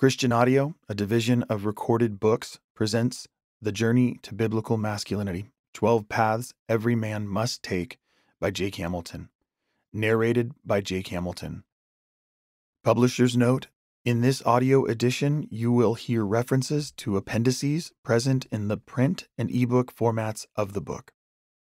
Christian Audio, a division of Recorded Books, presents The Journey to Biblical Masculinity, 12 Paths Every Man Must Take by Jake Hamilton. Narrated by Jake Hamilton. Publisher's note: in this audio edition, you will hear references to appendices present in the print and ebook formats of the book.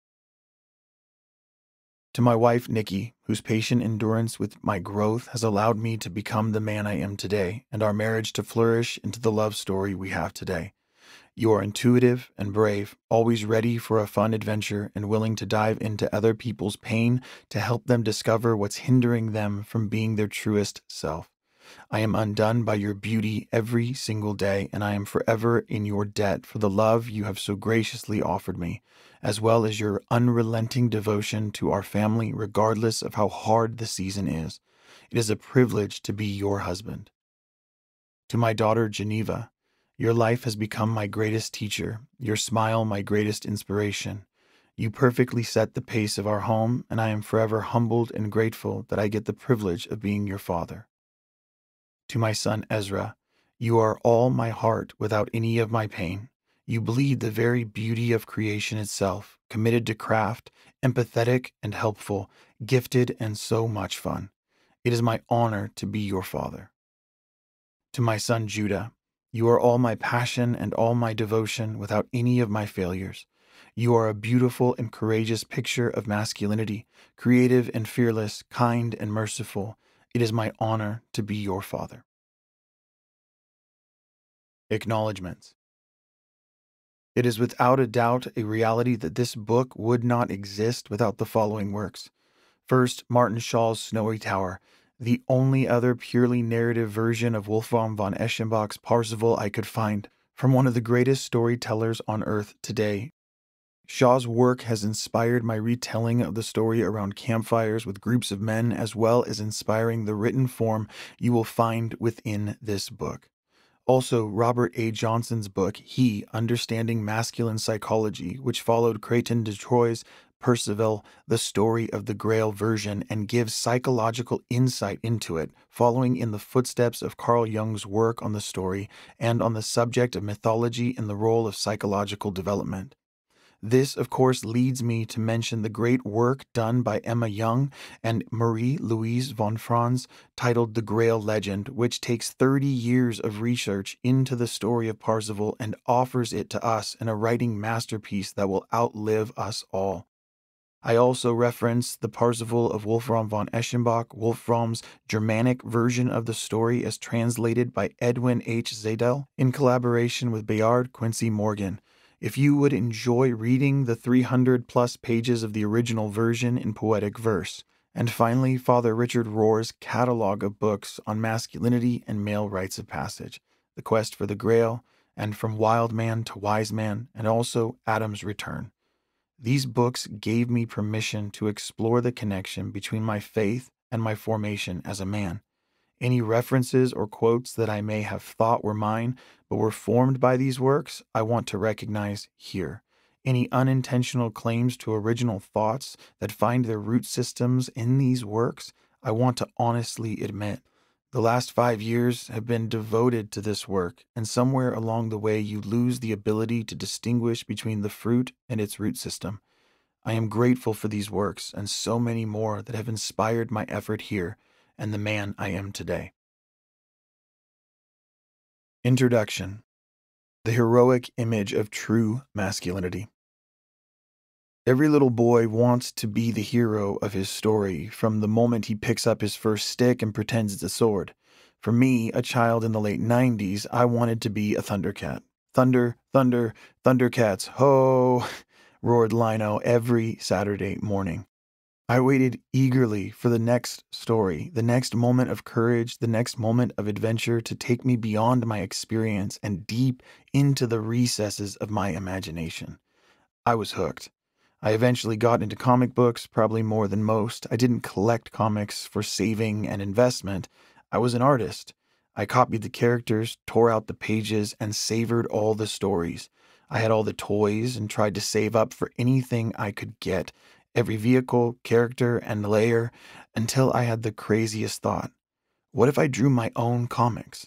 To my wife, Nikki, whose patient endurance with my growth has allowed me to become the man I am today, and our marriage to flourish into the love story we have today. You are intuitive and brave, always ready for a fun adventure and willing to dive into other people's pain to help them discover what's hindering them from being their truest self. I am undone by your beauty every single day, and I am forever in your debt for the love you have so graciously offered me, as well as your unrelenting devotion to our family regardless of how hard the season is. It is a privilege to be your husband. To my daughter, Geneva, your life has become my greatest teacher, your smile my greatest inspiration. You perfectly set the pace of our home, and I am forever humbled and grateful that I get the privilege of being your father. To my son Ezra, you are all my heart without any of my pain. You bleed the very beauty of creation itself, committed to craft, empathetic and helpful, gifted and so much fun. It is my honor to be your father. To my son Judah, you are all my passion and all my devotion without any of my failures. You are a beautiful and courageous picture of masculinity, creative and fearless, kind and merciful. It is my honor to be your father. Acknowledgments. It is without a doubt a reality that this book would not exist without the following works. First, Martin Shaw's Snowy Tower, the only other purely narrative version of Wolfram von Eschenbach's Parzival I could find, from one of the greatest storytellers on earth today. Shaw's work has inspired my retelling of the story around campfires with groups of men, as well as inspiring the written form you will find within this book. Also, Robert A. Johnson's book, He, Understanding Masculine Psychology, which followed Creighton de Troyes' Parzival, the story of the Grail version, and gives psychological insight into it, following in the footsteps of Carl Jung's work on the story and on the subject of mythology and the role of psychological development. This, of course, leads me to mention the great work done by Emma Young and Marie-Louise von Franz titled The Grail Legend, which takes 30 years of research into the story of Parzival and offers it to us in a writing masterpiece that will outlive us all. I also reference the Parzival of Wolfram von Eschenbach, Wolfram's Germanic version of the story as translated by Edwin H. Zadel in collaboration with Bayard Quincy Morgan. If you would enjoy reading the 300-plus pages of the original version in poetic verse. And finally, Father Richard Rohr's catalog of books on masculinity and male rites of passage, The Quest for the Grail, and From Wild Man to Wise Man, and also Adam's Return. These books gave me permission to explore the connection between my faith and my formation as a man. Any references or quotes that I may have thought were mine, but were formed by these works, I want to recognize here. Any unintentional claims to original thoughts that find their root systems in these works, I want to honestly admit. The last 5 years have been devoted to this work, and somewhere along the way you lose the ability to distinguish between the fruit and its root system. I am grateful for these works and so many more that have inspired my effort here and the man I am today. Introduction. The heroic image of true masculinity. Every little boy wants to be the hero of his story from the moment he picks up his first stick and pretends it's a sword. For me, a child in the late 90s, I wanted to be a Thundercat. Thunder, thunder, Thundercats, ho, roared Lino every Saturday morning. I waited eagerly for the next story, the next moment of courage, the next moment of adventure to take me beyond my experience and deep into the recesses of my imagination. I was hooked. I eventually got into comic books, probably more than most. I didn't collect comics for saving and investment. I was an artist. I copied the characters, tore out the pages, and savored all the stories. I had all the toys and tried to save up for anything I could get. Every vehicle, character, and layer, until I had the craziest thought. What if I drew my own comics?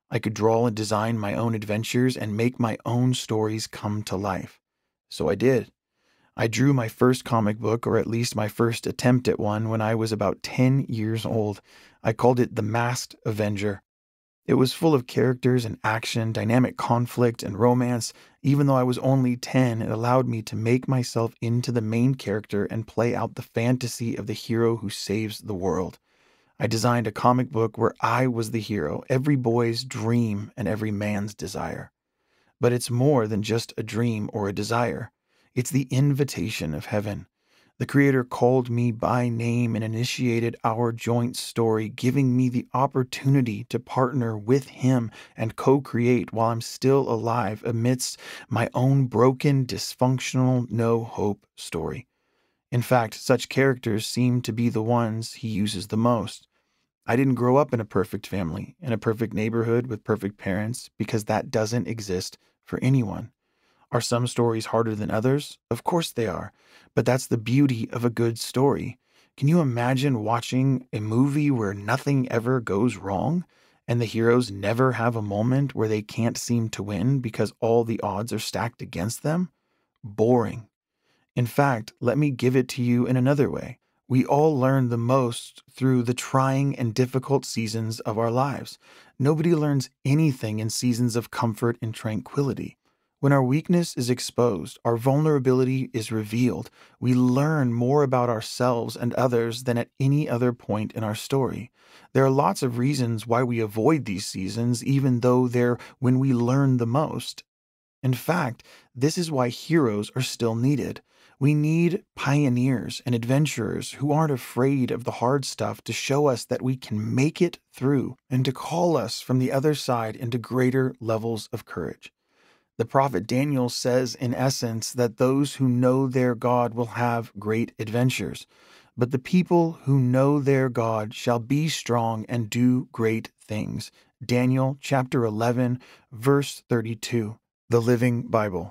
I could draw and design my own adventures and make my own stories come to life. So I did. I drew my first comic book, or at least my first attempt at one, when I was about 10 years old. I called it The Masked Avenger. It was full of characters and action, dynamic conflict, and romance. Even though I was only 10, it allowed me to make myself into the main character and play out the fantasy of the hero who saves the world. I designed a comic book where I was the hero, every boy's dream and every man's desire. But it's more than just a dream or a desire. It's the invitation of heaven. The Creator called me by name and initiated our joint story, giving me the opportunity to partner with Him and co-create while I'm still alive amidst my own broken, dysfunctional, no-hope story. In fact, such characters seem to be the ones He uses the most. I didn't grow up in a perfect family, in a perfect neighborhood with perfect parents, because that doesn't exist for anyone. Are some stories harder than others? Of course they are, but that's the beauty of a good story. Can you imagine watching a movie where nothing ever goes wrong and the heroes never have a moment where they can't seem to win because all the odds are stacked against them? Boring. In fact, let me give it to you in another way. We all learn the most through the trying and difficult seasons of our lives. Nobody learns anything in seasons of comfort and tranquility. When our weakness is exposed, our vulnerability is revealed, we learn more about ourselves and others than at any other point in our story. There are lots of reasons why we avoid these seasons, even though they're when we learn the most. In fact, this is why heroes are still needed. We need pioneers and adventurers who aren't afraid of the hard stuff to show us that we can make it through and to call us from the other side into greater levels of courage. The prophet Daniel says, in essence, that those who know their God will have great adventures. But the people who know their God shall be strong and do great things. Daniel chapter 11, verse 32, the Living Bible.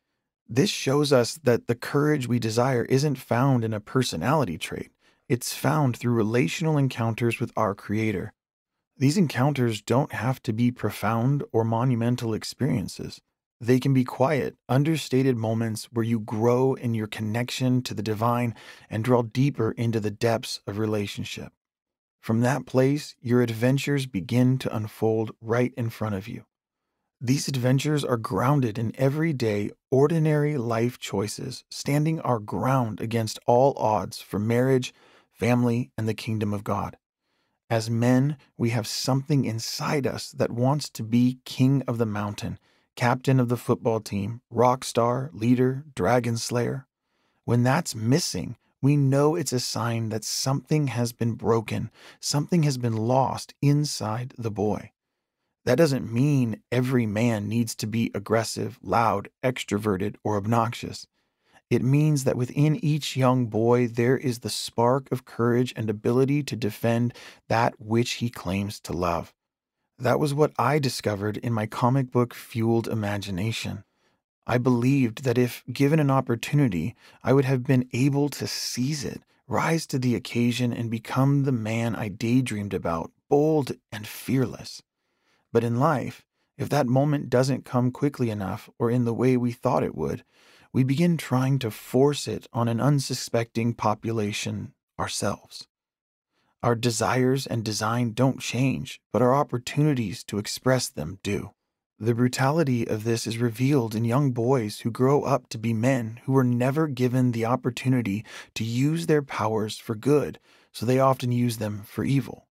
This shows us that the courage we desire isn't found in a personality trait. It's found through relational encounters with our Creator. These encounters don't have to be profound or monumental experiences. They can be quiet, understated moments where you grow in your connection to the divine and draw deeper into the depths of relationship. From that place, your adventures begin to unfold right in front of you. These adventures are grounded in everyday, ordinary life choices, standing our ground against all odds for marriage, family, and the kingdom of God. As men, we have something inside us that wants to be king of the mountain, captain of the football team, rock star, leader, dragon slayer. When that's missing, we know it's a sign that something has been broken, something has been lost inside the boy. That doesn't mean every man needs to be aggressive, loud, extroverted, or obnoxious. It means that within each young boy there is the spark of courage and ability to defend that which he claims to love. That was what I discovered in my comic book fueled imagination. I believed that if given an opportunity, I would have been able to seize it, rise to the occasion, and become the man I daydreamed about, bold and fearless. But in life, if that moment doesn't come quickly enough or in the way we thought it would, we begin trying to force it on an unsuspecting population ourselves. Our desires and design don't change, but our opportunities to express them do. The brutality of this is revealed in young boys who grow up to be men who were never given the opportunity to use their powers for good, so they often use them for evil.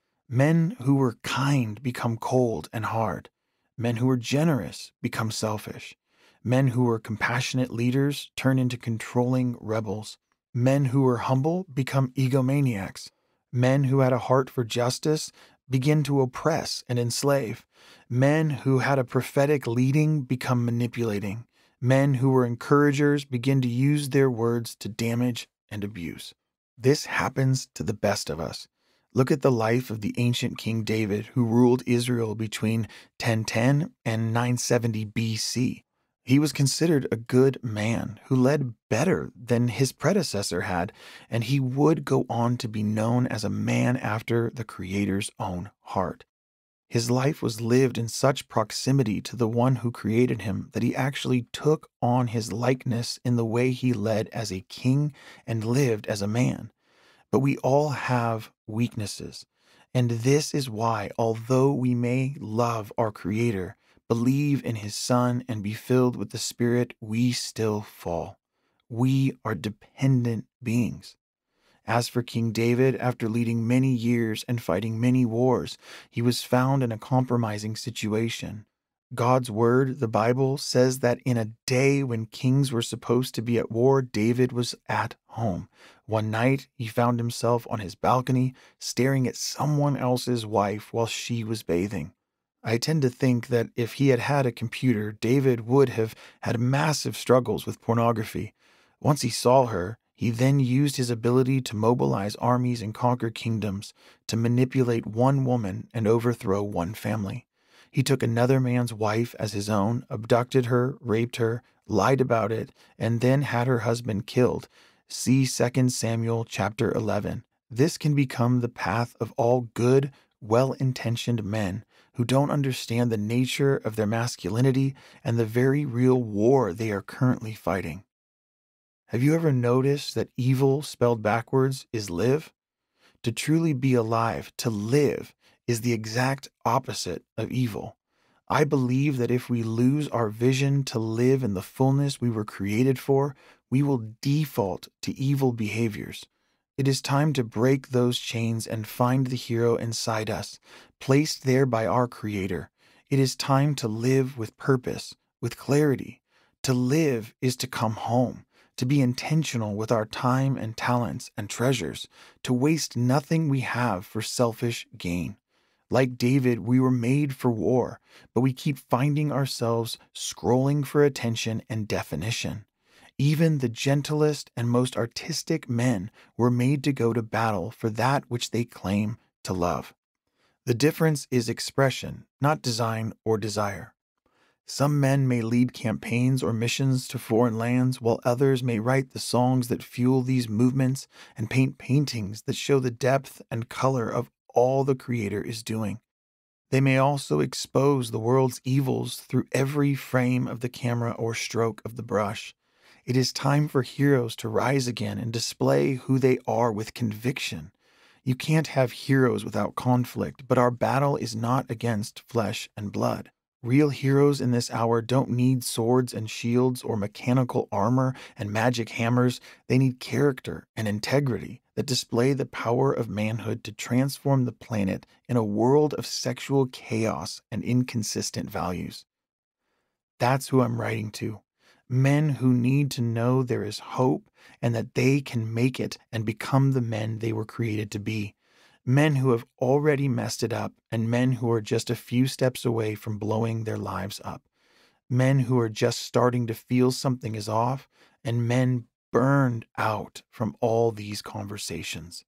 Men who were kind become cold and hard. Men who were generous become selfish. Men who were compassionate leaders turn into controlling rebels. Men who were humble become egomaniacs. Men who had a heart for justice begin to oppress and enslave. Men who had a prophetic leading become manipulating. Men who were encouragers begin to use their words to damage and abuse. This happens to the best of us. Look at the life of the ancient King David, who ruled Israel between 1010 and 970 BC. He was considered a good man who led better than his predecessor had, and he would go on to be known as a man after the Creator's own heart. His life was lived in such proximity to the one who created him that he actually took on his likeness in the way he led as a king and lived as a man. But we all have weaknesses. And this is why, although we may love our Creator, believe in His Son, and be filled with the Spirit, we still fall. We are dependent beings. As for King David, after leading many years and fighting many wars, he was found in a compromising situation. God's Word, the Bible, says that in a day when kings were supposed to be at war, David was at home. One night, he found himself on his balcony, staring at someone else's wife while she was bathing. I tend to think that if he had had a computer, David would have had massive struggles with pornography. Once he saw her, he then used his ability to mobilize armies and conquer kingdoms, to manipulate one woman and overthrow one family. He took another man's wife as his own, abducted her, raped her, lied about it, and then had her husband killed. See 2 Samuel chapter 11. This can become the path of all good, well-intentioned men who don't understand the nature of their masculinity and the very real war they are currently fighting. Have you ever noticed that evil spelled backwards is live? To truly be alive, to live, is the exact opposite of evil. I believe that if we lose our vision to live in the fullness we were created for, we will default to evil behaviors. It is time to break those chains and find the hero inside us, placed there by our Creator. It is time to live with purpose, with clarity. To live is to come home, to be intentional with our time and talents and treasures, to waste nothing we have for selfish gain. Like David, we were made for war, but we keep finding ourselves scrolling for attention and definition. Even the gentlest and most artistic men were made to go to battle for that which they claim to love. The difference is expression, not design or desire. Some men may lead campaigns or missions to foreign lands, while others may write the songs that fuel these movements and paint paintings that show the depth and color of all the Creator is doing. They may also expose the world's evils through every frame of the camera or stroke of the brush. It is time for heroes to rise again and display who they are with conviction. You can't have heroes without conflict, but our battle is not against flesh and blood. Real heroes in this hour don't need swords and shields or mechanical armor and magic hammers. They need character and integrity that display the power of manhood to transform the planet in a world of sexual chaos and inconsistent values. That's who I'm writing to. Men who need to know there is hope and that they can make it and become the men they were created to be. Men who have already messed it up and men who are just a few steps away from blowing their lives up. Men who are just starting to feel something is off and men burned out from all these conversations.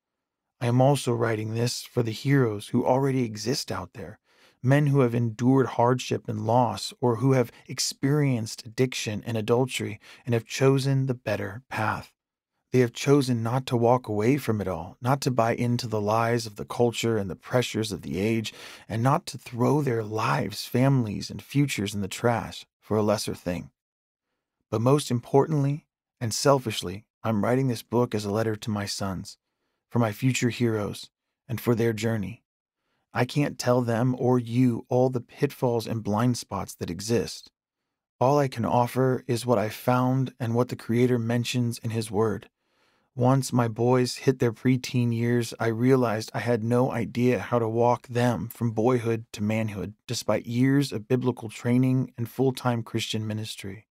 I am also writing this for the heroes who already exist out there, men who have endured hardship and loss, or who have experienced addiction and adultery and have chosen the better path. They have chosen not to walk away from it all, not to buy into the lies of the culture and the pressures of the age, and not to throw their lives, families, and futures in the trash for a lesser thing. But most importantly and selfishly, I'm writing this book as a letter to my sons, for my future heroes, and for their journey. I can't tell them or you all the pitfalls and blind spots that exist. All I can offer is what I found and what the Creator mentions in His Word. Once my boys hit their preteen years, I realized I had no idea how to walk them from boyhood to manhood, despite years of biblical training and full-time Christian ministry.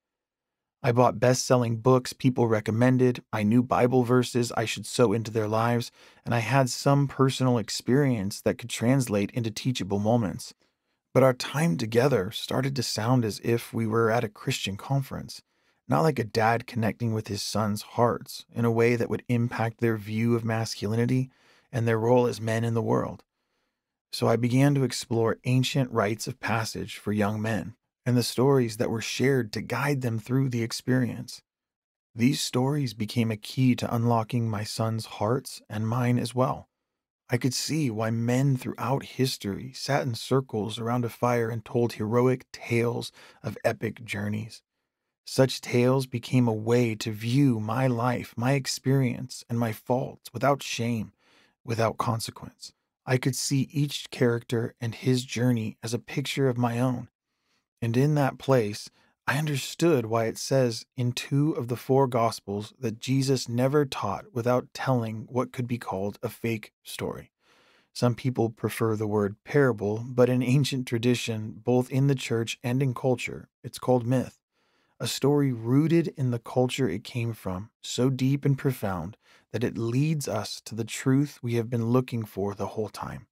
I bought best-selling books people recommended, I knew Bible verses I should sow into their lives, and I had some personal experience that could translate into teachable moments. But our time together started to sound as if we were at a Christian conference, not like a dad connecting with his sons' hearts in a way that would impact their view of masculinity and their role as men in the world. So I began to explore ancient rites of passage for young men and the stories that were shared to guide them through the experience. These stories became a key to unlocking my sons' hearts and mine as well. I could see why men throughout history sat in circles around a fire and told heroic tales of epic journeys. Such tales became a way to view my life, my experience, and my faults without shame, without consequence. I could see each character and his journey as a picture of my own. And in that place, I understood why it says in 2 of the 4 Gospels that Jesus never taught without telling what could be called a fake story. Some people prefer the word parable, but in ancient tradition, both in the church and in culture, it's called myth. A story rooted in the culture it came from, so deep and profound that it leads us to the truth we have been looking for the whole time.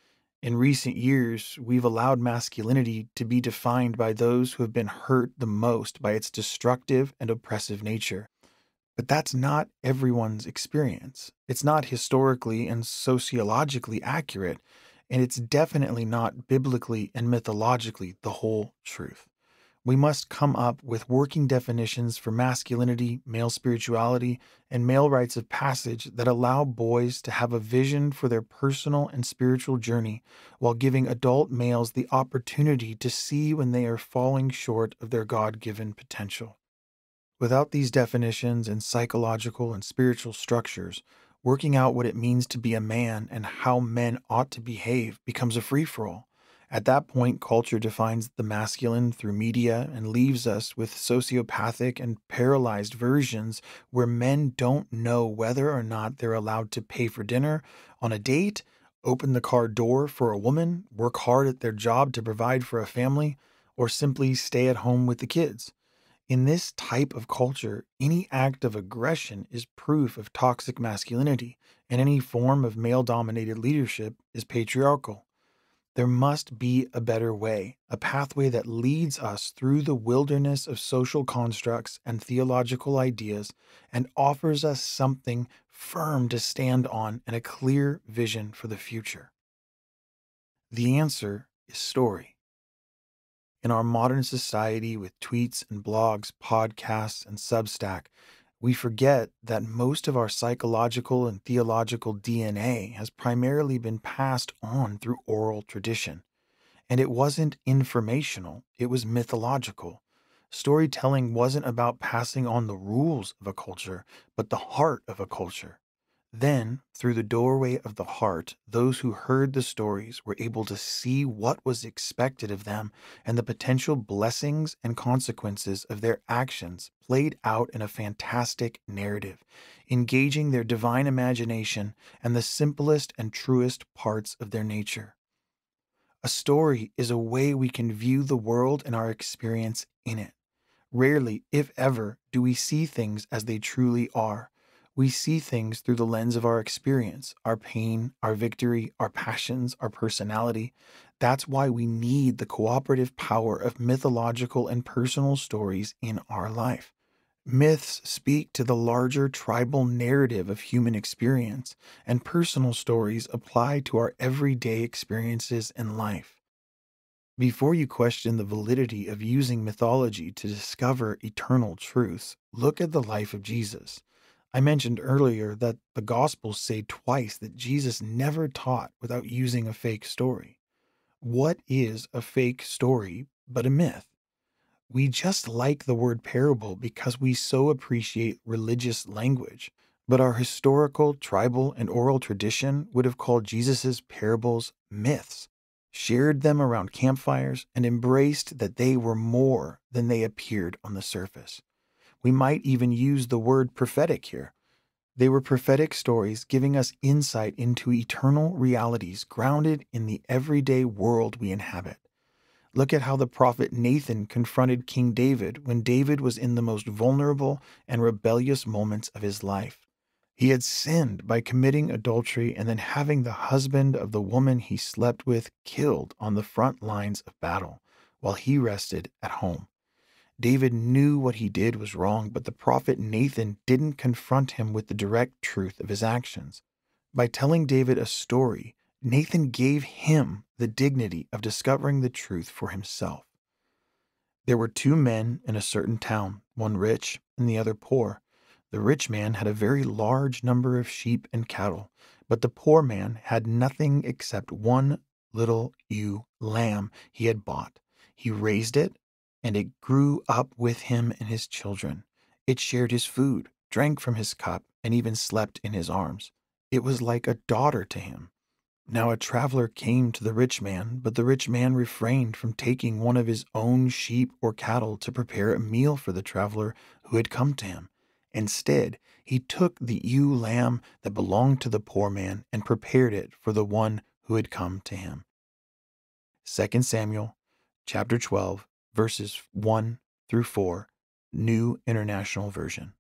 In recent years, we've allowed masculinity to be defined by those who have been hurt the most by its destructive and oppressive nature. But that's not everyone's experience. It's not historically and sociologically accurate, and it's definitely not biblically and mythologically the whole truth. We must come up with working definitions for masculinity, male spirituality, and male rites of passage that allow boys to have a vision for their personal and spiritual journey while giving adult males the opportunity to see when they are falling short of their God given potential. Without these definitions and psychological and spiritual structures, working out what it means to be a man and how men ought to behave becomes a free for all. At that point, culture defines the masculine through media and leaves us with sociopathic and paralyzed versions where men don't know whether or not they're allowed to pay for dinner, on a date, open the car door for a woman, work hard at their job to provide for a family, or simply stay at home with the kids. In this type of culture, any act of aggression is proof of toxic masculinity, and any form of male dominated leadership is patriarchal. There must be a better way, a pathway that leads us through the wilderness of social constructs and theological ideas and offers us something firm to stand on and a clear vision for the future. The answer is story. In our modern society with tweets and blogs, podcasts, and Substack, we forget that most of our psychological and theological DNA has primarily been passed on through oral tradition. And it wasn't informational, it was mythological. Storytelling wasn't about passing on the rules of a culture, but the heart of a culture. Then, through the doorway of the heart, those who heard the stories were able to see what was expected of them and the potential blessings and consequences of their actions played out in a fantastic narrative, engaging their divine imagination and the simplest and truest parts of their nature. A story is a way we can view the world and our experience in it. Rarely, if ever, do we see things as they truly are. We see things through the lens of our experience, our pain, our victory, our passions, our personality. That's why we need the cooperative power of mythological and personal stories in our life. Myths speak to the larger tribal narrative of human experience, and personal stories apply to our everyday experiences in life. Before you question the validity of using mythology to discover eternal truths, look at the life of Jesus. I mentioned earlier that the Gospels say twice that Jesus never taught without using a fake story. What is a fake story but a myth? We just like the word parable because we so appreciate religious language, but our historical, tribal, and oral tradition would have called Jesus' parables myths, shared them around campfires, and embraced that they were more than they appeared on the surface. We might even use the word prophetic here. They were prophetic stories giving us insight into eternal realities grounded in the everyday world we inhabit. Look at how the prophet Nathan confronted King David when David was in the most vulnerable and rebellious moments of his life. He had sinned by committing adultery and then having the husband of the woman he slept with killed on the front lines of battle while he rested at home. David knew what he did was wrong, but the prophet Nathan didn't confront him with the direct truth of his actions. By telling David a story, Nathan gave him the dignity of discovering the truth for himself. There were 2 men in a certain town, one rich and the other poor. The rich man had a very large number of sheep and cattle, but the poor man had nothing except one little ewe lamb he had bought. He raised it, and it grew up with him and his children. It shared his food, drank from his cup, and even slept in his arms. It was like a daughter to him. Now a traveler came to the rich man, but the rich man refrained from taking one of his own sheep or cattle to prepare a meal for the traveler who had come to him. Instead, he took the ewe lamb that belonged to the poor man and prepared it for the one who had come to him. 2 Samuel chapter 12, verses 1 through 4, New International Version.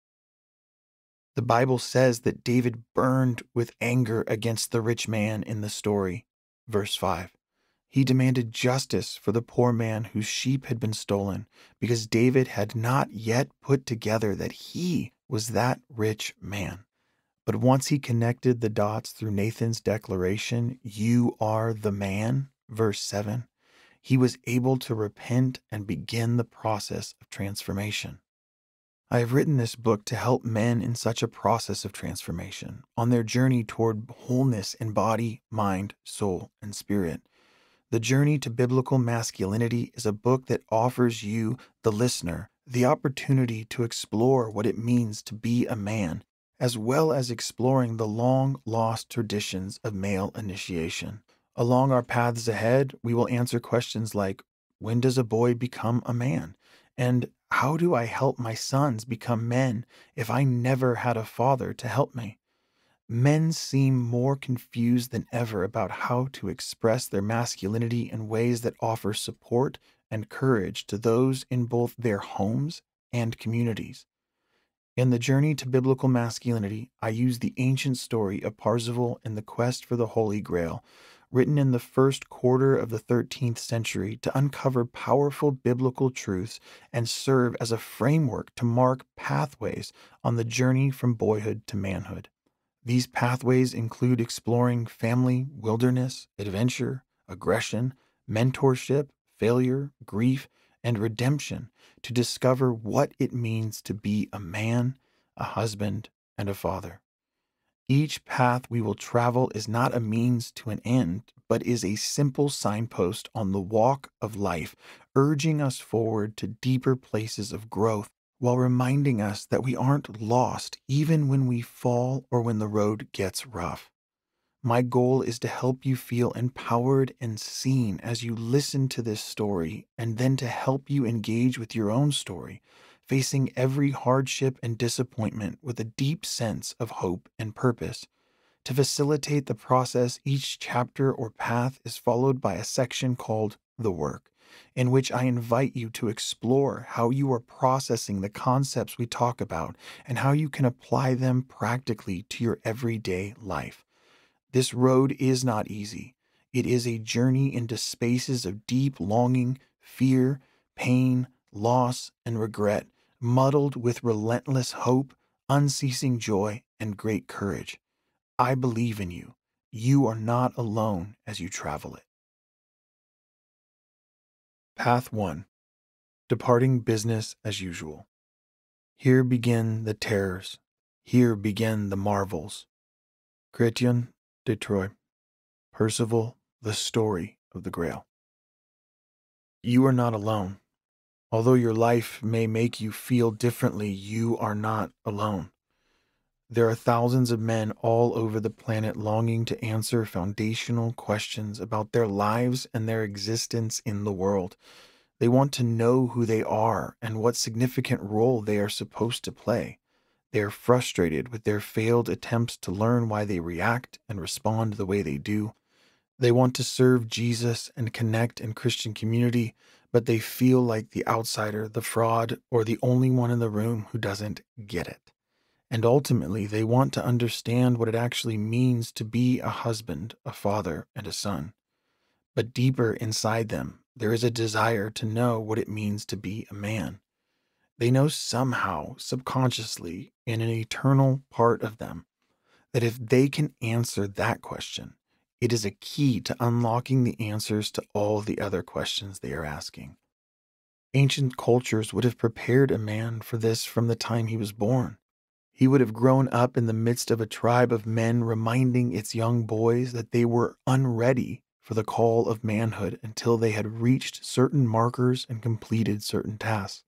The Bible says that David burned with anger against the rich man in the story. Verse 5. He demanded justice for the poor man whose sheep had been stolen, because David had not yet put together that he was that rich man. But once he connected the dots through Nathan's declaration, "You are the man," verse 7, he was able to repent and begin the process of transformation. I have written this book to help men in such a process of transformation, on their journey toward wholeness in body, mind, soul, and spirit. The Journey to Biblical Masculinity is a book that offers you, the listener, the opportunity to explore what it means to be a man, as well as exploring the long-lost traditions of male initiation. Along our paths ahead, we will answer questions like, when does a boy become a man? And how do I help my sons become men if I never had a father to help me? Men seem more confused than ever about how to express their masculinity in ways that offer support and courage to those in both their homes and communities. In the Journey to Biblical Masculinity, I use the ancient story of Parzival and the quest for the Holy Grail, written in the first quarter of the 13th century, to uncover powerful biblical truths and serve as a framework to mark pathways on the journey from boyhood to manhood. These pathways include exploring family, wilderness, adventure, aggression, mentorship, failure, grief, and redemption to discover what it means to be a man, a husband, and a father. Each path we will travel is not a means to an end, but is a simple signpost on the walk of life, urging us forward to deeper places of growth, while reminding us that we aren't lost even when we fall or when the road gets rough. My goal is to help you feel empowered and seen as you listen to this story, and then to help you engage with your own story, facing every hardship and disappointment with a deep sense of hope and purpose. To facilitate the process, each chapter or path is followed by a section called The Work, in which I invite you to explore how you are processing the concepts we talk about and how you can apply them practically to your everyday life. This road is not easy. It is a journey into spaces of deep longing, fear, pain, loss, and regret, muddled with relentless hope, unceasing joy, and great courage. I believe in you. You are not alone as you travel it. Path 1. Departing business as usual. Here begin the terrors. Here begin the marvels. Chrétien de Troyes. Parzival, The Story of the Grail. You are not alone. Although your life may make you feel differently, you are not alone. There are thousands of men all over the planet longing to answer foundational questions about their lives and their existence in the world. They want to know who they are and what significant role they are supposed to play. They are frustrated with their failed attempts to learn why they react and respond the way they do. They want to serve Jesus and connect in Christian community, but they feel like the outsider, the fraud, or the only one in the room who doesn't get it. And ultimately, they want to understand what it actually means to be a husband, a father, and a son. But deeper inside them, there is a desire to know what it means to be a man. They know somehow, subconsciously, in an eternal part of them, that if they can answer that question, it is a key to unlocking the answers to all the other questions they are asking. Ancient cultures would have prepared a man for this from the time he was born. He would have grown up in the midst of a tribe of men reminding its young boys that they were unready for the call of manhood until they had reached certain markers and completed certain tasks.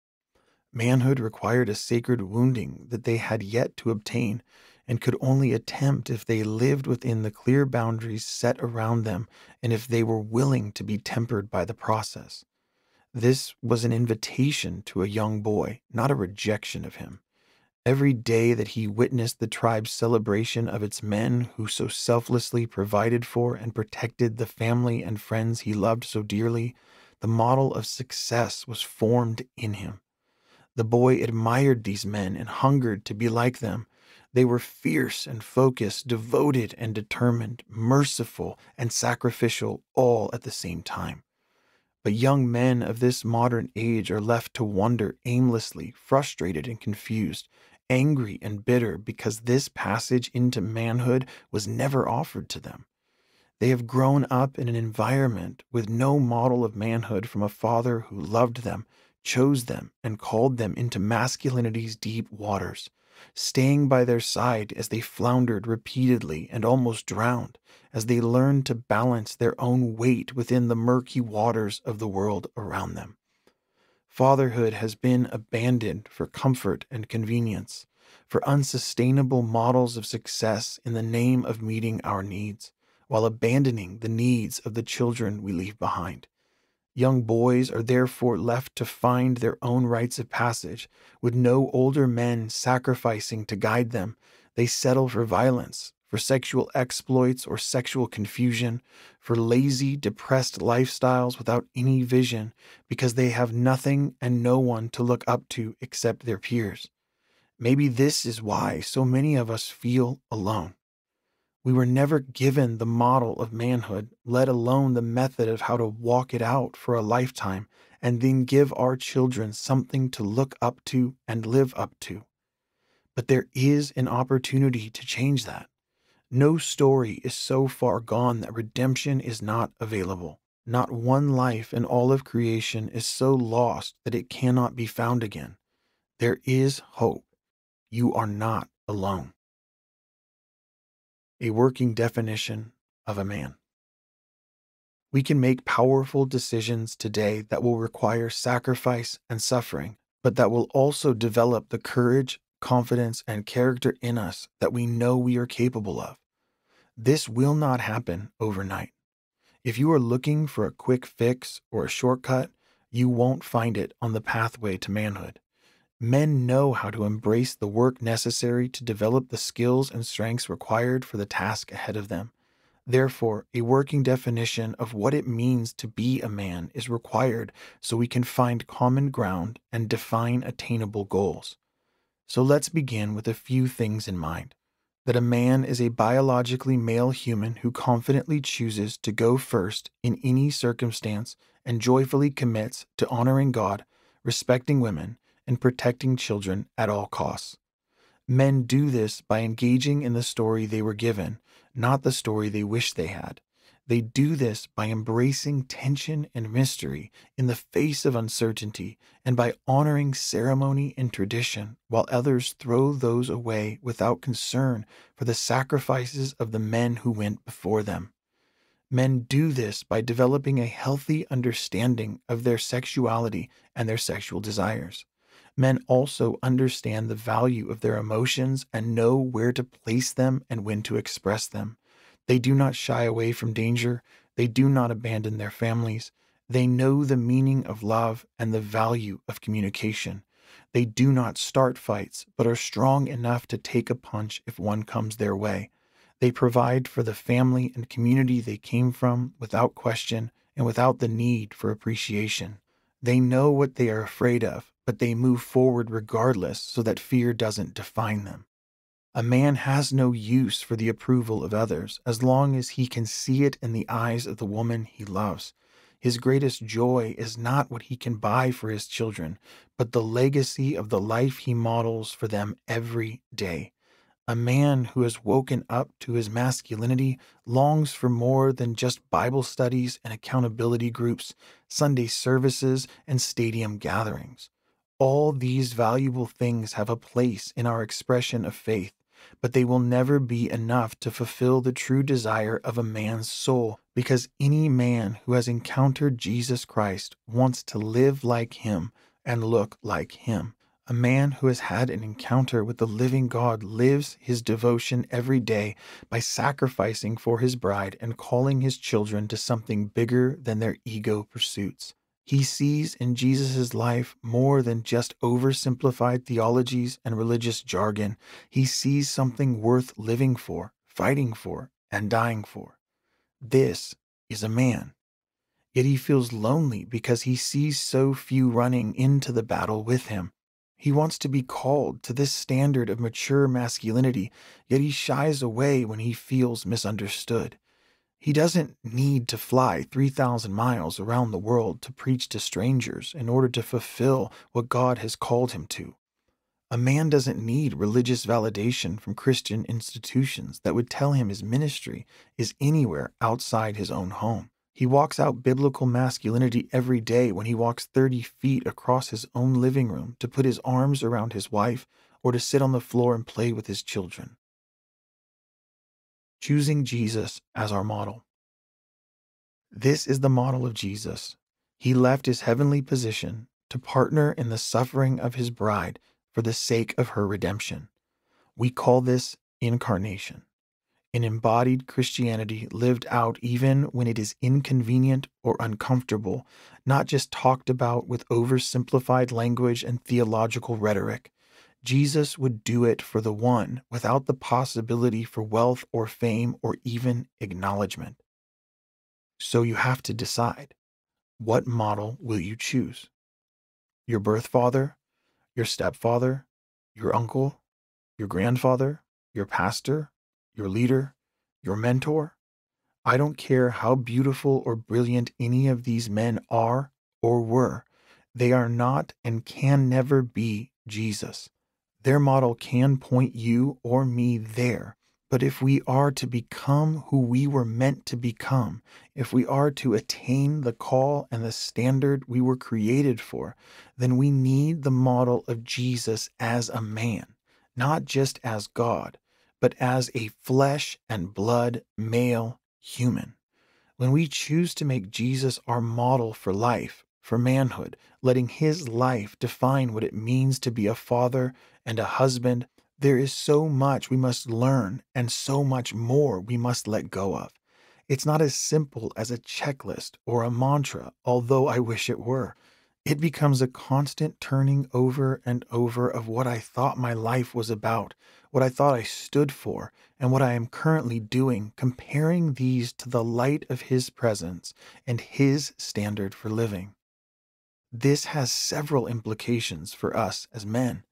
Manhood required a sacred wounding that they had yet to obtain and could only attempt if they lived within the clear boundaries set around them and if they were willing to be tempered by the process. This was an invitation to a young boy, not a rejection of him. Every day that he witnessed the tribe's celebration of its men who so selflessly provided for and protected the family and friends he loved so dearly, the model of success was formed in him. The boy admired these men and hungered to be like them. They were fierce and focused, devoted and determined, merciful and sacrificial, all at the same time. But young men of this modern age are left to wander aimlessly, frustrated and confused, angry and bitter because this passage into manhood was never offered to them. They have grown up in an environment with no model of manhood from a father who loved them, chose them, and called them into masculinity's deep waters, staying by their side as they floundered repeatedly and almost drowned, as they learned to balance their own weight within the murky waters of the world around them. Fatherhood has been abandoned for comfort and convenience, for unsustainable models of success in the name of meeting our needs, while abandoning the needs of the children we leave behind. Young boys are therefore left to find their own rites of passage, with no older men sacrificing to guide them. They settle for violence, for sexual exploits or sexual confusion, for lazy, depressed lifestyles without any vision, because they have nothing and no one to look up to except their peers. Maybe this is why so many of us feel alone. We were never given the model of manhood, let alone the method of how to walk it out for a lifetime and then give our children something to look up to and live up to. But there is an opportunity to change that. No story is so far gone that redemption is not available. Not one life in all of creation is so lost that it cannot be found again. There is hope. You are not alone. A working definition of a man. We can make powerful decisions today that will require sacrifice and suffering, but that will also develop the courage, confidence, and character in us that we know we are capable of. This will not happen overnight. If you are looking for a quick fix or a shortcut, you won't find it on the pathway to manhood. Men know how to embrace the work necessary to develop the skills and strengths required for the task ahead of them. Therefore, a working definition of what it means to be a man is required so we can find common ground and define attainable goals. So let's begin with a few things in mind. That a man is a biologically male human who confidently chooses to go first in any circumstance and joyfully commits to honoring God, respecting women, and protecting children at all costs. Men do this by engaging in the story they were given, not the story they wish they had. They do this by embracing tension and mystery in the face of uncertainty and by honoring ceremony and tradition, while others throw those away without concern for the sacrifices of the men who went before them. Men do this by developing a healthy understanding of their sexuality and their sexual desires. Men also understand the value of their emotions and know where to place them and when to express them. They do not shy away from danger. They do not abandon their families. They know the meaning of love and the value of communication. They do not start fights, but are strong enough to take a punch if one comes their way. They provide for the family and community they came from without question and without the need for appreciation. They know what they are afraid of, but they move forward regardless so that fear doesn't define them. A man has no use for the approval of others as long as he can see it in the eyes of the woman he loves. His greatest joy is not what he can buy for his children, but the legacy of the life he models for them every day. A man who has woken up to his masculinity longs for more than just Bible studies and accountability groups, Sunday services, and stadium gatherings. All these valuable things have a place in our expression of faith, but they will never be enough to fulfill the true desire of a man's soul, because any man who has encountered Jesus Christ wants to live like him and look like him. A man who has had an encounter with the living God lives his devotion every day by sacrificing for his bride and calling his children to something bigger than their ego pursuits. He sees in Jesus' life more than just oversimplified theologies and religious jargon. He sees something worth living for, fighting for, and dying for. This is a man. Yet he feels lonely because he sees so few running into the battle with him. He wants to be called to this standard of mature masculinity, yet he shies away when he feels misunderstood. He doesn't need to fly 3,000 miles around the world to preach to strangers in order to fulfill what God has called him to. A man doesn't need religious validation from Christian institutions that would tell him his ministry is anywhere outside his own home. He walks out biblical masculinity every day when he walks 30 feet across his own living room to put his arms around his wife or to sit on the floor and play with his children. Choosing Jesus as our model. This is the model of Jesus. He left his heavenly position to partner in the suffering of his bride for the sake of her redemption. We call this incarnation, an embodied Christianity lived out even when it is inconvenient or uncomfortable, not just talked about with oversimplified language and theological rhetoric. Jesus would do it for the one without the possibility for wealth or fame or even acknowledgement. So you have to decide, what model will you choose? Your birth father, your stepfather, your uncle, your grandfather, your pastor, your leader, your mentor? I don't care how beautiful or brilliant any of these men are or were. They are not and can never be Jesus. Their model can point you or me there. But if we are to become who we were meant to become, if we are to attain the call and the standard we were created for, then we need the model of Jesus as a man, not just as God, but as a flesh and blood male human. When we choose to make Jesus our model for life, for manhood, letting his life define what it means to be a father and a husband, there is so much we must learn and so much more we must let go of. It's not as simple as a checklist or a mantra, although I wish it were. It becomes a constant turning over and over of what I thought my life was about, what I thought I stood for, and what I am currently doing, comparing these to the light of his presence and his standard for living. This has several implications for us as men.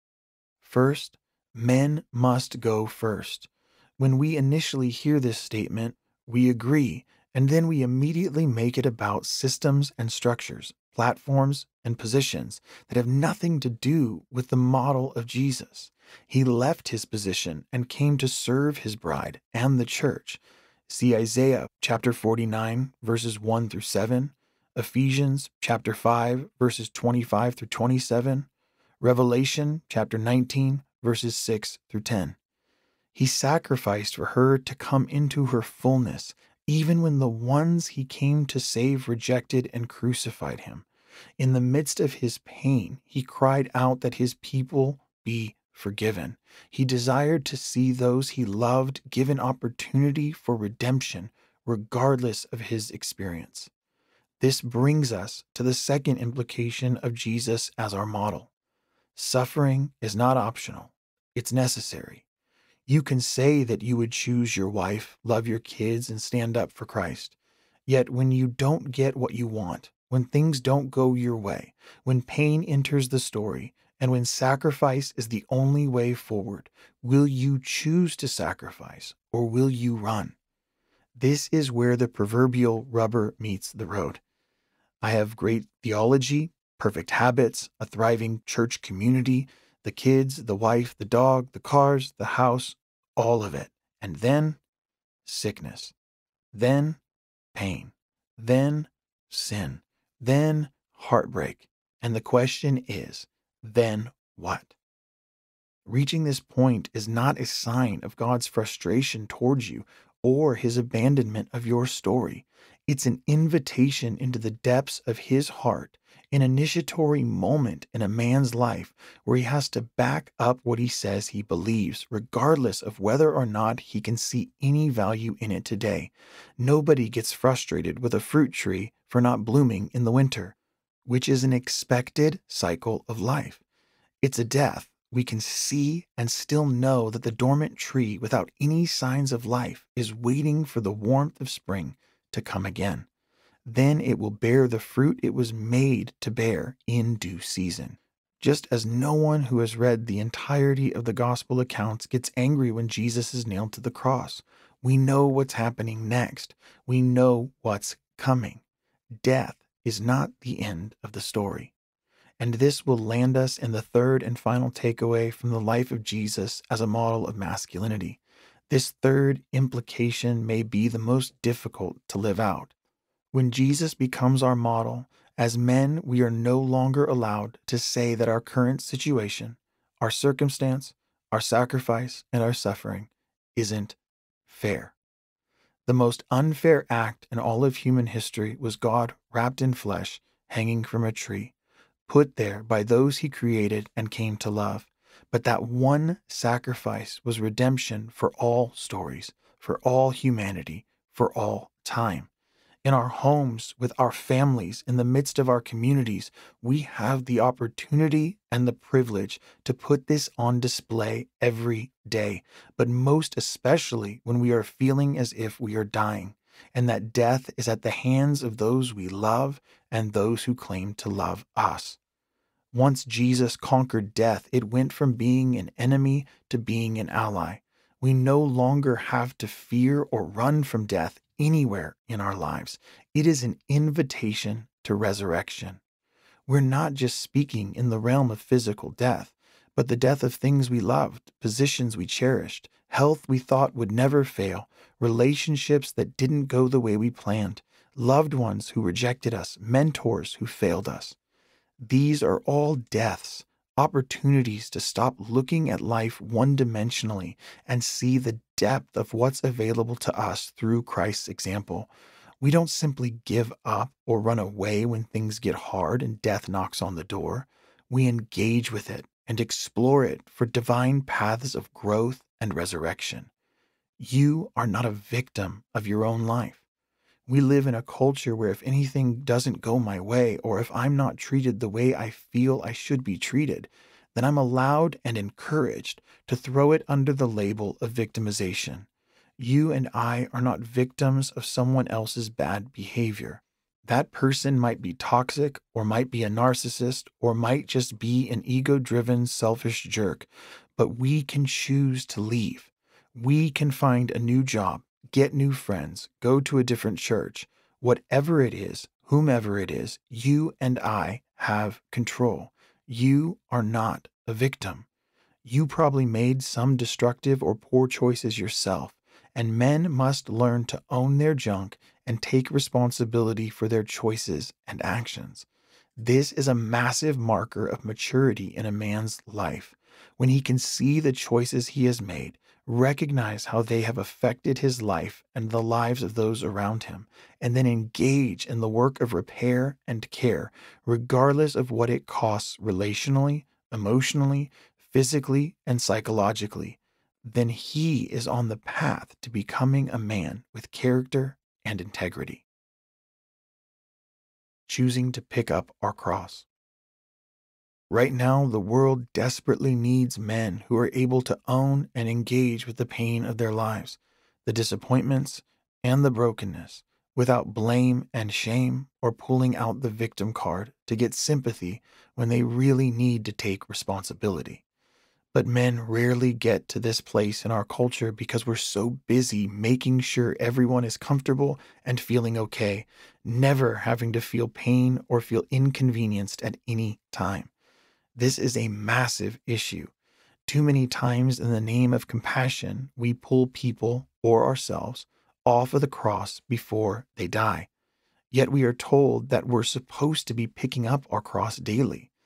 First, men must go first. When we initially hear this statement, we agree, and then we immediately make it about systems and structures, platforms and positions that have nothing to do with the model of Jesus. He left his position and came to serve his bride and the church. See Isaiah chapter 49, verses 1 through 7, Ephesians chapter 5, verses 25 through 27, Revelation chapter 19, verses 6 through 10. He sacrificed for her to come into her fullness, even when the ones he came to save rejected and crucified him. In the midst of his pain, he cried out that his people be forgiven. He desired to see those he loved given opportunity for redemption, regardless of his experience. This brings us to the second implication of Jesus as our model. Suffering is not optional. It's necessary. You can say that you would choose your wife, love your kids, and stand up for Christ. Yet when you don't get what you want, when things don't go your way, when pain enters the story, and when sacrifice is the only way forward, will you choose to sacrifice or will you run? This is where the proverbial rubber meets the road. I have great theology, perfect habits, a thriving church community, the kids, the wife, the dog, the cars, the house, all of it. And then sickness, then pain, then sin, then heartbreak. And the question is, then what? Reaching this point is not a sign of God's frustration towards you or his abandonment of your story. It's an invitation into the depths of his heart, an initiatory moment in a man's life where he has to back up what he says he believes, regardless of whether or not he can see any value in it today. Nobody gets frustrated with a fruit tree for not blooming in the winter, which is an expected cycle of life. It's a death we can see and still know that the dormant tree without any signs of life is waiting for the warmth of spring to come again. Then it will bear the fruit it was made to bear in due season. Just as no one who has read the entirety of the gospel accounts gets angry when Jesus is nailed to the cross, we know what's happening next. We know what's coming. Death is not the end of the story. And this will land us in the third and final takeaway from the life of Jesus as a model of masculinity. This third implication may be the most difficult to live out. When Jesus becomes our model, as men, we are no longer allowed to say that our current situation, our circumstance, our sacrifice, and our suffering isn't fair. The most unfair act in all of human history was God wrapped in flesh, hanging from a tree, put there by those he created and came to love. But that one sacrifice was redemption for all stories, for all humanity, for all time. In our homes, with our families, in the midst of our communities, we have the opportunity and the privilege to put this on display every day, but most especially when we are feeling as if we are dying, and that death is at the hands of those we love and those who claim to love us. Once Jesus conquered death, it went from being an enemy to being an ally. We no longer have to fear or run from death anywhere in our lives. It is an invitation to resurrection. We're not just speaking in the realm of physical death, but the death of things we loved, positions we cherished, health we thought would never fail, relationships that didn't go the way we planned, loved ones who rejected us, mentors who failed us. These are all deaths, opportunities to stop looking at life one-dimensionally and see the depth of what's available to us through Christ's example. We don't simply give up or run away when things get hard and death knocks on the door. We engage with it and explore it for divine paths of growth and resurrection. You are not a victim of your own life. We live in a culture where if anything doesn't go my way, or if I'm not treated the way I feel I should be treated, then I'm allowed and encouraged to throw it under the label of victimization. You and I are not victims of someone else's bad behavior. That person might be toxic, or might be a narcissist, or might just be an ego-driven, selfish jerk, but we can choose to leave. We can find a new job, get new friends, go to a different church. Whatever it is, whomever it is, you and I have control. You are not a victim. You probably made some destructive or poor choices yourself, and men must learn to own their junk and take responsibility for their choices and actions. This is a massive marker of maturity in a man's life, when he can see the choices he has made, recognize how they have affected his life and the lives of those around him, and then engage in the work of repair and care, regardless of what it costs relationally, emotionally, physically, and psychologically. Then he is on the path to becoming a man with character and integrity. Choosing to pick up our cross. Right now, the world desperately needs men who are able to own and engage with the pain of their lives, the disappointments, and the brokenness, without blame and shame or pulling out the victim card to get sympathy when they really need to take responsibility. But men rarely get to this place in our culture because we're so busy making sure everyone is comfortable and feeling okay, never having to feel pain or feel inconvenienced at any time. This is a massive issue. Too many times, in the name of compassion, we pull people or ourselves off of the cross before they die. Yet we are told that we're supposed to be picking up our cross daily.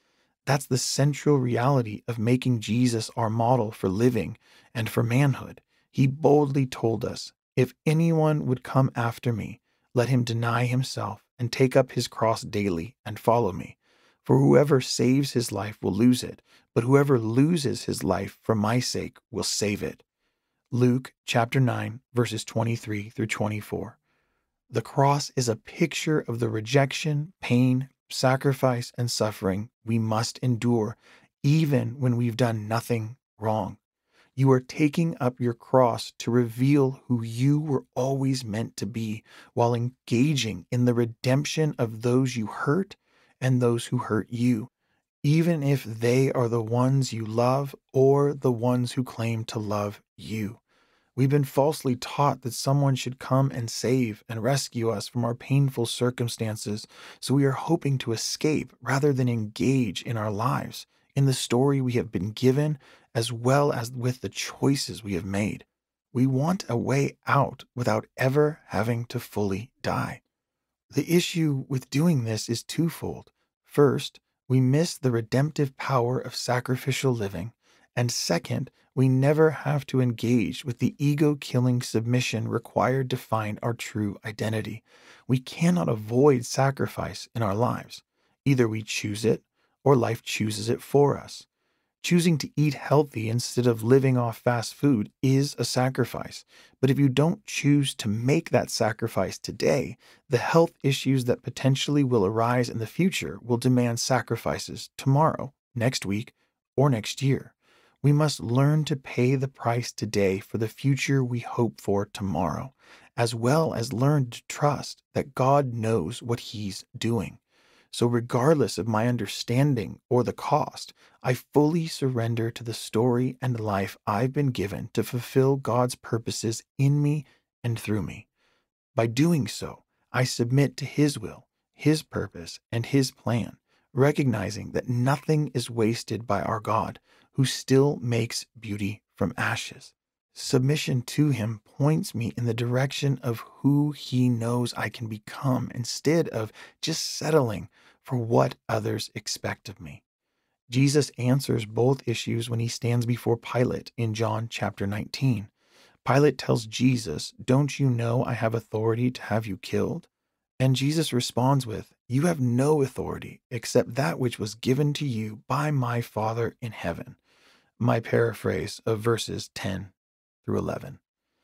That's the central reality of making Jesus our model for living and for manhood. He boldly told us, "If anyone would come after me, let him deny himself and take up his cross daily and follow me. For whoever saves his life will lose it, but whoever loses his life for my sake will save it." Luke chapter 9, verses 23 through 24. The cross is a picture of the rejection, pain, sacrifice, and suffering we must endure, even when we've done nothing wrong. You are taking up your cross to reveal who you were always meant to be, while engaging in the redemption of those you hurt and those who hurt you, even if they are the ones you love or the ones who claim to love you. We've been falsely taught that someone should come and save and rescue us from our painful circumstances, so we are hoping to escape rather than engage in our lives, in the story we have been given, as well as with the choices we have made. We want a way out without ever having to fully die. The issue with doing this is twofold. First, we miss the redemptive power of sacrificial living, and second, we never have to engage with the ego-killing submission required to find our true identity. We cannot avoid sacrifice in our lives. Either we choose it, or life chooses it for us. Choosing to eat healthy instead of living off fast food is a sacrifice. But if you don't choose to make that sacrifice today, the health issues that potentially will arise in the future will demand sacrifices tomorrow, next week, or next year. We must learn to pay the price today for the future we hope for tomorrow, as well as learn to trust that God knows what He's doing. So regardless of my understanding or the cost, I fully surrender to the story and life I've been given to fulfill God's purposes in me and through me. By doing so, I submit to His will, His purpose, and His plan, recognizing that nothing is wasted by our God, who still makes beauty from ashes. Submission to Him points me in the direction of who He knows I can become instead of just settling for what others expect of me. Jesus answers both issues when He stands before Pilate in John chapter 19. Pilate tells Jesus, "Don't you know I have authority to have you killed?" And Jesus responds with, "You have no authority except that which was given to you by my Father in heaven." My paraphrase of verses 10 through 11.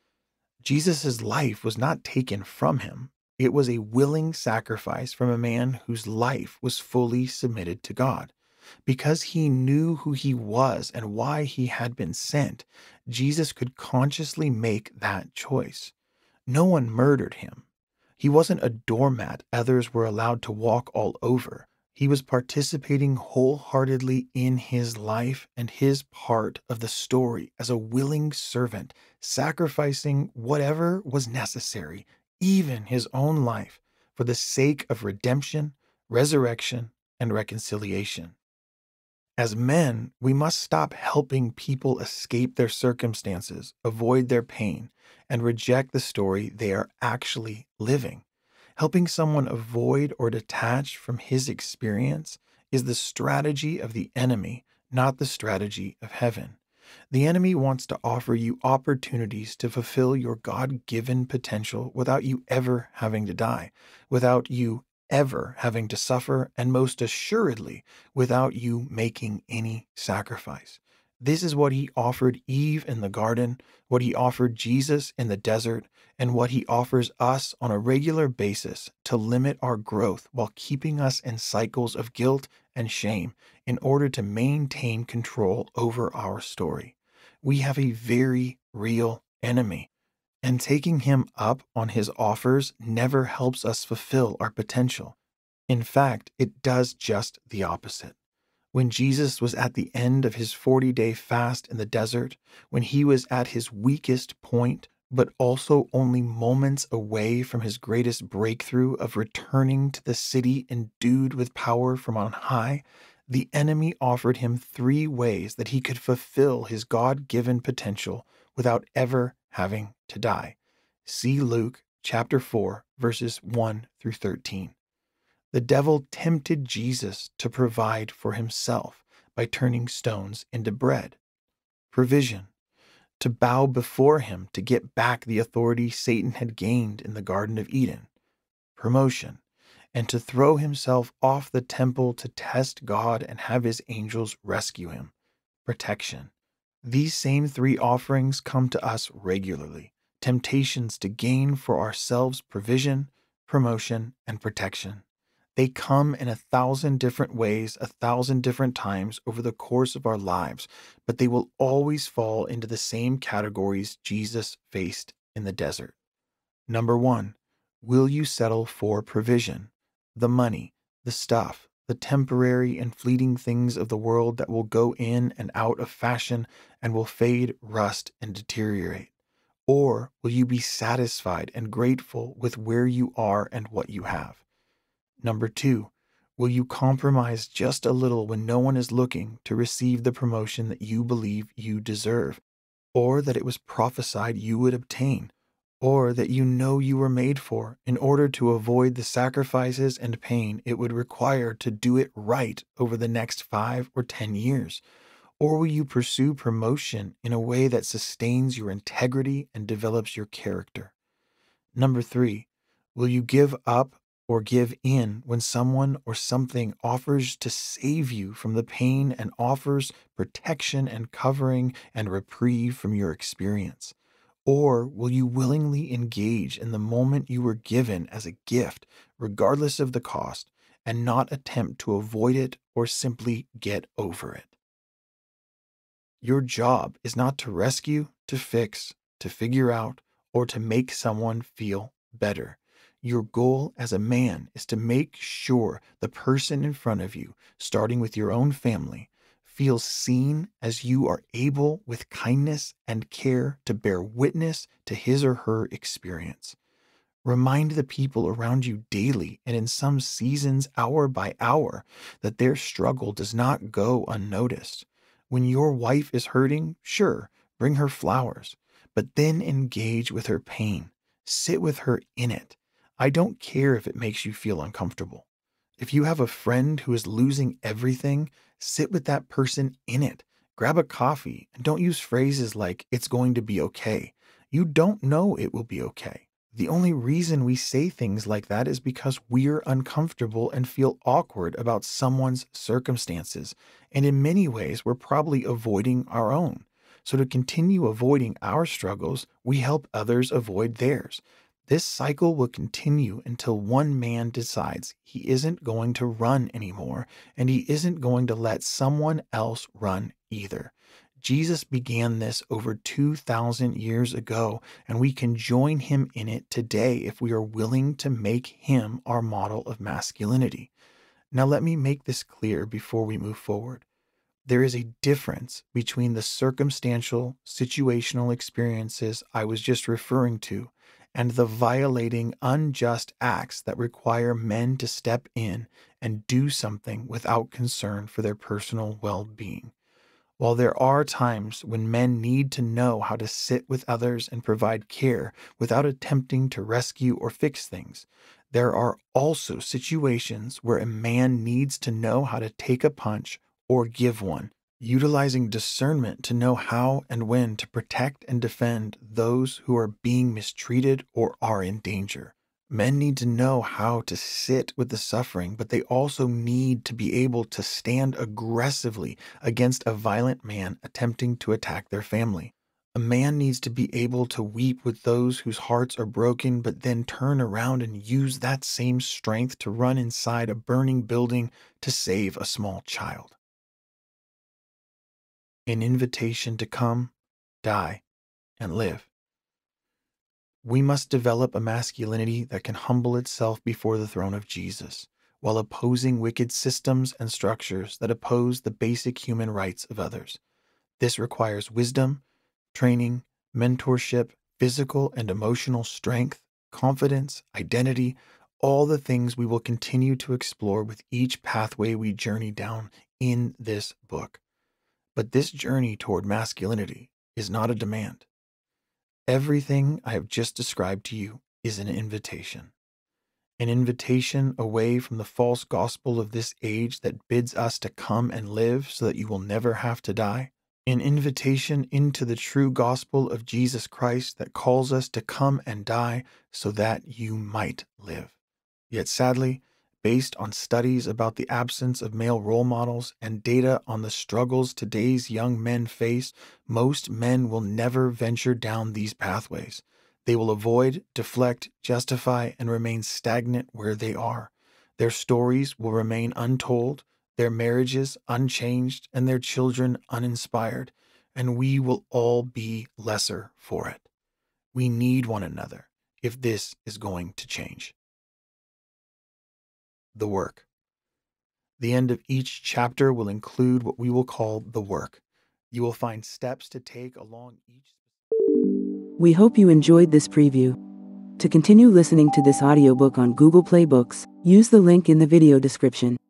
Jesus' life was not taken from Him. It was a willing sacrifice from a man whose life was fully submitted to God. Because He knew who He was and why He had been sent, Jesus could consciously make that choice. No one murdered Him. He wasn't a doormat others were allowed to walk all over. He was participating wholeheartedly in His life and His part of the story as a willing servant, sacrificing whatever was necessary, even His own life, for the sake of redemption, resurrection, and reconciliation. As men, we must stop helping people escape their circumstances, avoid their pain, and reject the story they are actually living. Helping someone avoid or detach from his experience is the strategy of the enemy, not the strategy of heaven. The enemy wants to offer you opportunities to fulfill your God-given potential without you ever having to die, without you ever having to suffer, and most assuredly, without you making any sacrifice. This is what he offered Eve in the garden, what he offered Jesus in the desert, and what he offers us on a regular basis to limit our growth while keeping us in cycles of guilt and shame in order to maintain control over our story. We have a very real enemy, and taking him up on his offers never helps us fulfill our potential. In fact, it does just the opposite. When Jesus was at the end of his 40-day fast in the desert, when he was at his weakest point, but also only moments away from his greatest breakthrough of returning to the city endued with power from on high, the enemy offered him 3 ways that he could fulfill his God-given potential without ever having to die. See Luke chapter 4, verses 1 through 13. The devil tempted Jesus to provide for himself by turning stones into bread. Provision. To bow before him to get back the authority Satan had gained in the Garden of Eden. Promotion. And to throw himself off the temple to test God and have his angels rescue him. Protection. These same three offerings come to us regularly, temptations to gain for ourselves provision, promotion, and protection. They come in 1,000 different ways, 1,000 different times over the course of our lives, but they will always fall into the same categories Jesus faced in the desert. Number one, will you settle for provision? The money, the stuff, the temporary and fleeting things of the world that will go in and out of fashion and will fade, rust, and deteriorate? Or will you be satisfied and grateful with where you are and what you have? Number two, will you compromise just a little when no one is looking to receive the promotion that you believe you deserve, or that it was prophesied you would obtain, or that you know you were made for in order to avoid the sacrifices and pain it would require to do it right over the next 5 or 10 years? Or will you pursue promotion in a way that sustains your integrity and develops your character? Number three, will you give up or give in when someone or something offers to save you from the pain and offers protection and covering and reprieve from your experience? Or will you willingly engage in the moment you were given as a gift, regardless of the cost, and not attempt to avoid it or simply get over it? Your job is not to rescue, to fix, to figure out, or to make someone feel better. Your goal as a man is to make sure the person in front of you, starting with your own family, feels seen as you are able, with kindness and care, to bear witness to his or her experience. Remind the people around you daily and in some seasons, hour by hour, that their struggle does not go unnoticed. When your wife is hurting, sure, bring her flowers, but then engage with her pain. Sit with her in it. I don't care if it makes you feel uncomfortable. If you have a friend who is losing everything, sit with that person in it. Grab a coffee and don't use phrases like, "it's going to be okay." You don't know it will be okay. The only reason we say things like that is because we're uncomfortable and feel awkward about someone's circumstances, and in many ways, we're probably avoiding our own. So, to continue avoiding our struggles, we help others avoid theirs. This cycle will continue until one man decides he isn't going to run anymore, and he isn't going to let someone else run either. Jesus began this over 2,000 years ago, and we can join him in it today if we are willing to make him our model of masculinity. Now, let me make this clear before we move forward. There is a difference between the circumstantial, situational experiences I was just referring to and the violating, unjust acts that require men to step in and do something without concern for their personal well-being. While there are times when men need to know how to sit with others and provide care without attempting to rescue or fix things, there are also situations where a man needs to know how to take a punch or give one, utilizing discernment to know how and when to protect and defend those who are being mistreated or are in danger. Men need to know how to sit with the suffering, but they also need to be able to stand aggressively against a violent man attempting to attack their family. A man needs to be able to weep with those whose hearts are broken, but then turn around and use that same strength to run inside a burning building to save a small child. An invitation to come, die, and live. We must develop a masculinity that can humble itself before the throne of Jesus, while opposing wicked systems and structures that oppose the basic human rights of others. This requires wisdom, training, mentorship, physical and emotional strength, confidence, identity, all the things we will continue to explore with each pathway we journey down in this book. But this journey toward masculinity is not a demand. Everything I have just described to you is an invitation. an invitation away from the false gospel of this age that bids us to come and live so that you will never have to die, an invitation into the true gospel of Jesus Christ that calls us to come and die so that you might live. Yet sadly, based on studies about the absence of male role models and data on the struggles today's young men face, most men will never venture down these pathways. They will avoid, deflect, justify, and remain stagnant where they are. Their stories will remain untold, their marriages unchanged, and their children uninspired, and we will all be lesser for it. We need one another if this is going to change. The work. The end of each chapter will include what we will call the work. You will find steps to take along each. We hope you enjoyed this preview. To continue listening to this audiobook on Google Play Books, use the link in the video description.